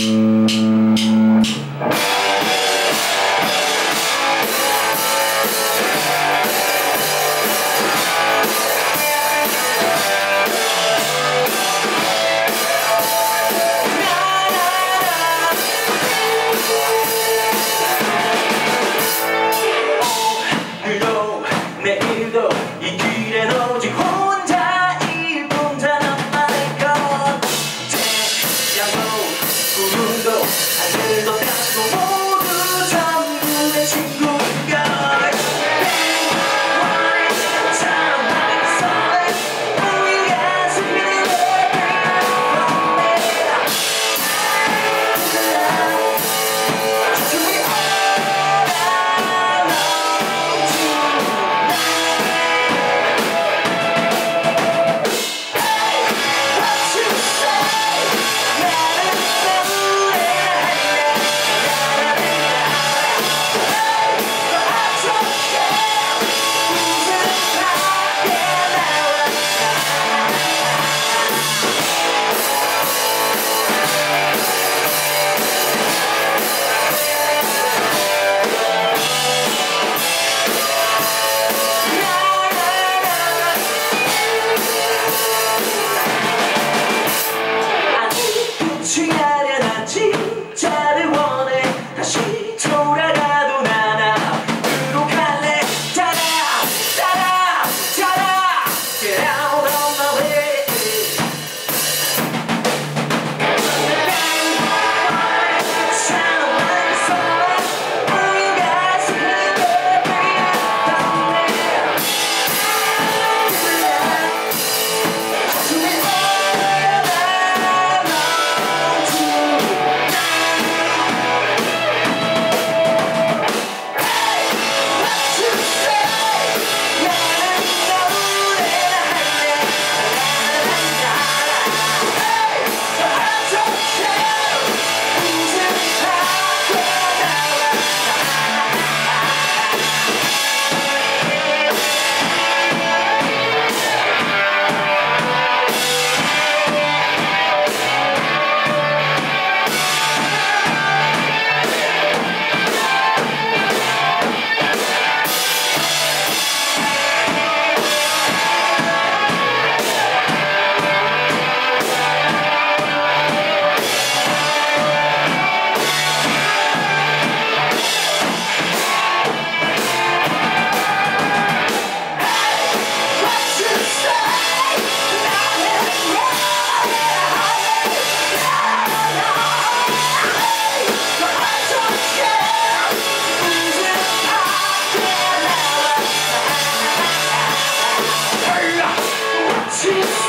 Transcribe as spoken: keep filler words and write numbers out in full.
내일도 이 길엔 오직 혼자 이 혼자 남아있건 태양도 구름도 하늘도 땅도 모두 전부 내 친구인걸. 참 많이 설레 우리가 승리를 취하려 난 진짜를 원해. 다시 돌아가도 난 앞으로 갈래. 따라 따라 따라 Get out of my way. 참 많이 설레 우리가 승리를 she's